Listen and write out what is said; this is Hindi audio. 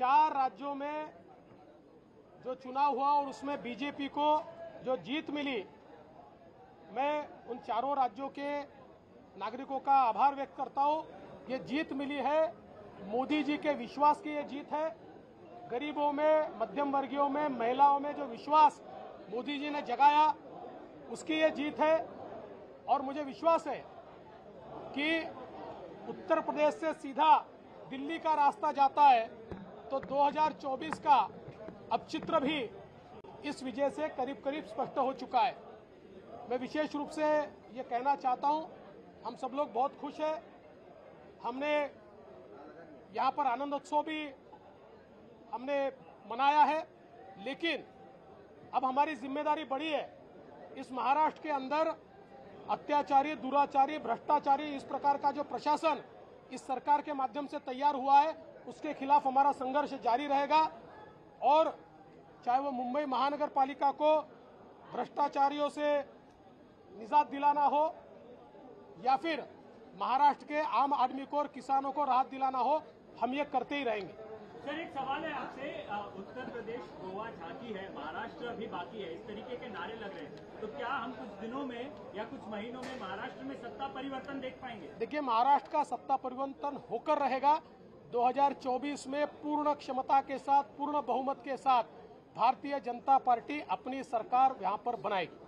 4 राज्यों में जो चुनाव हुआ और उसमें बीजेपी को जो जीत मिली, मैं उन चारों राज्यों के नागरिकों का आभार व्यक्त करता हूं। ये जीत मिली है मोदी जी के विश्वास की ये जीत है। गरीबों में, मध्यम वर्गीयों में, महिलाओं में जो विश्वास मोदी जी ने जगाया, उसकी ये जीत है। और मुझे विश्वास है कि उत्तर प्रदेश से सीधा दिल्ली का रास्ता जाता है, तो 2024 का अब चित्र भी इस विजय से करीब करीब स्पष्ट हो चुका है। मैं विशेष रूप से ये कहना चाहता हूं, हम सब लोग बहुत खुश हैं। हमने यहाँ पर आनंदोत्सव भी हमने मनाया है, लेकिन अब हमारी जिम्मेदारी बढ़ी है। इस महाराष्ट्र के अंदर अत्याचारी, दुराचारी, भ्रष्टाचारी इस प्रकार का जो प्रशासन इस सरकार के माध्यम से तैयार हुआ है, उसके खिलाफ हमारा संघर्ष जारी रहेगा। और चाहे वो मुंबई महानगर पालिका को भ्रष्टाचारियों से निजात दिलाना हो या फिर महाराष्ट्र के आम आदमी को और किसानों को राहत दिलाना हो, हम ये करते ही रहेंगे। सर, एक सवाल है आपसे। उत्तर प्रदेश, गोवा झांकी है, महाराष्ट्र अभी बाकी है, इस तरीके के नारे लग रहे हैं, तो क्या हम कुछ दिनों में या कुछ महीनों में महाराष्ट्र में सत्ता परिवर्तन देख पाएंगे? देखिए, महाराष्ट्र का सत्ता परिवर्तन होकर रहेगा। 2024 में पूर्ण क्षमता के साथ, पूर्ण बहुमत के साथ भारतीय जनता पार्टी अपनी सरकार यहां पर बनाएगी।